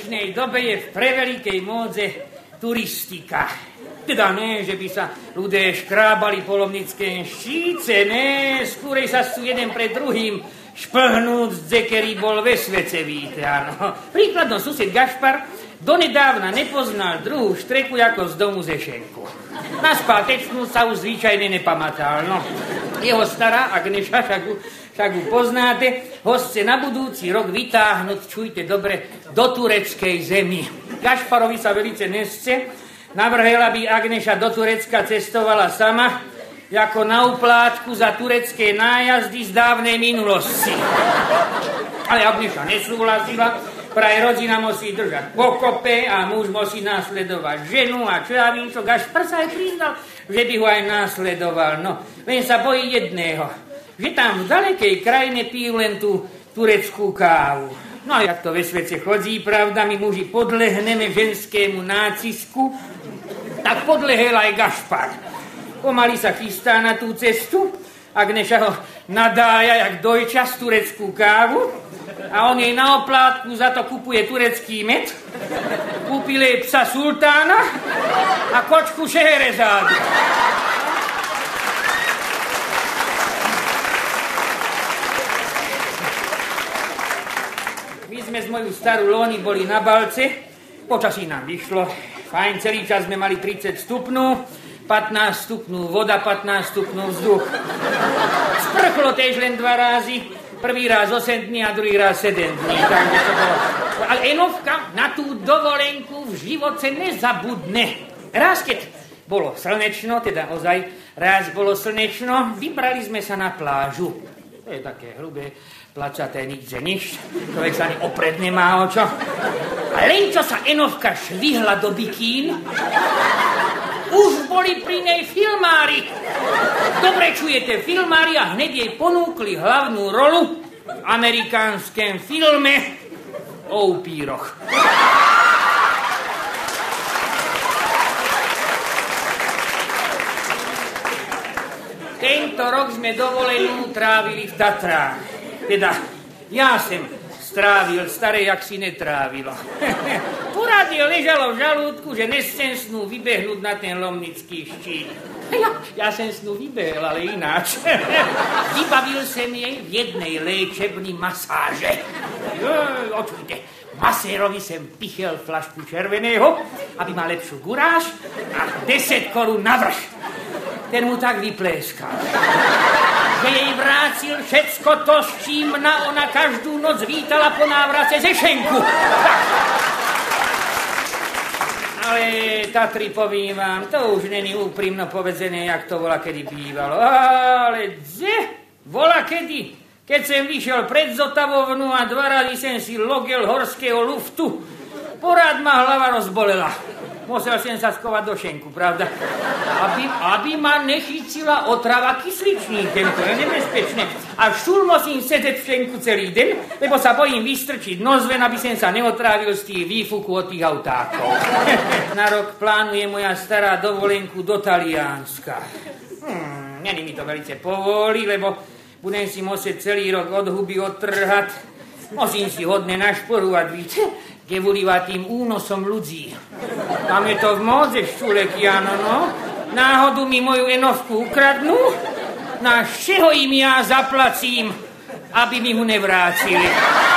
dnešnej dobe je v prevelikej módze turistika. Teda ne, že by sa ľudia škrábali po Lomnickej štíce, ne, skôrej sa sú jeden pred druhým šplhnúť z dzekery bol ve svece, víte, áno. Príkladno sused Gašpar donedávna nepoznal druhú štreku ako z domu Zešenku. Na spátečnú sa už zvyčajne nepamatal, no. Jeho stará Agneša, však ju poznáte, ho chce na budúci rok vytáhnuť, čujte dobre, do tureckej zemi. Gašparovi sa velice nesce, navrhel, aby Agneša do Turecka cestovala sama, ako na uplátku za turecké nájazdy z dávnej minulosti. Ale Agneša nesúhlasila, praj rodina musí držať pokope a muž musí následovať ženu a čo ja vím čo, Gašpar sa aj priznal, že by ho aj následoval. No, len sa bojí jedného, že tam v dalekej krajine pijú len tú tureckú kávu. No a jak to ve svete chodí, pravda, my muži podlehneme ženskému nácisku, tak podlehel aj Gašpar. Pomaly sa chystá na tú cestu, Agneša ho nadája jak dojčas tureckú kávu a on jej na oplátku za to kupuje turecký med, kúpil jej psa sultána a kočku Šeherezádu. My sme s moju starú Lóni boli na balce, počasí nám vyšlo, fajn, celý čas sme mali 30 stupňov, 15 stupňov voda, 15 stupňov vzduch. Sprchlo tiež len 2 razy, prvý raz 8 dní a druhý raz 7 dní. Takže to bolo. Ale Enovka na tú dovolenku v živote nezabudne. Raz, keď bolo slnečno, teda ozaj raz bolo slnečno, vybrali sme sa na plážu. To je také hrubé, plačaté, nikde nič. Človek sa ani opred nemá o čo. A len čo sa Enovka švihla do bikín, už boli pri nej filmári. Dobre čujete, filmári a hneď jej ponúkli hlavnú rolu v amerikánskem filme o upíroch. Tento rok sme dovolenú trávili v Tatrách. Teda, ja sem strávil, staré jak si netrávilo. Poradne ležalo v žalúdku, že nechcem snú vybehnúť na ten Lomnický štít. Ja som snú vybehel, ale ináč. Vybavil som jej v jednej léčebni masáže. Očujte, masérovi som pichel flašku červeného, aby mal lepšiu guráž a 10 korún navrš. Ten mu tak vypléskal, že jej vrátil všetko to, s čím ona každú noc vítala po návrate Zešenku. Ale Tatry, povím vám, to už není úprimno povedzené, jak to volá kedy bývalo. Ale volá kedy, keď som vyšiel pred Zotavovnu a 2 rady som si logel horského luftu, porád ma hlava rozbolela. Musel som sa skovať do šenku, pravda? Aby ma nechytila otrava kysličníkem, to je nebezpečné. A šul musím sedieť v šenku celý deň, lebo sa bojím vystrčiť nozven, aby som sa neotrávil z tých výfukov od tých autákov. Na rok plánuje moja stará dovolenku do Talianska. Není mi to velice povoli, lebo budem si musieť celý rok od huby odtrhať. Musím si hodne našporovať, víte, kevulíva tým únosom ľudí. Tam je to v módze, ščuleky, áno, no. Náhodu mi moju Enovku ukradnú, na čeho im ja zaplacím, aby mi ho nevrátili.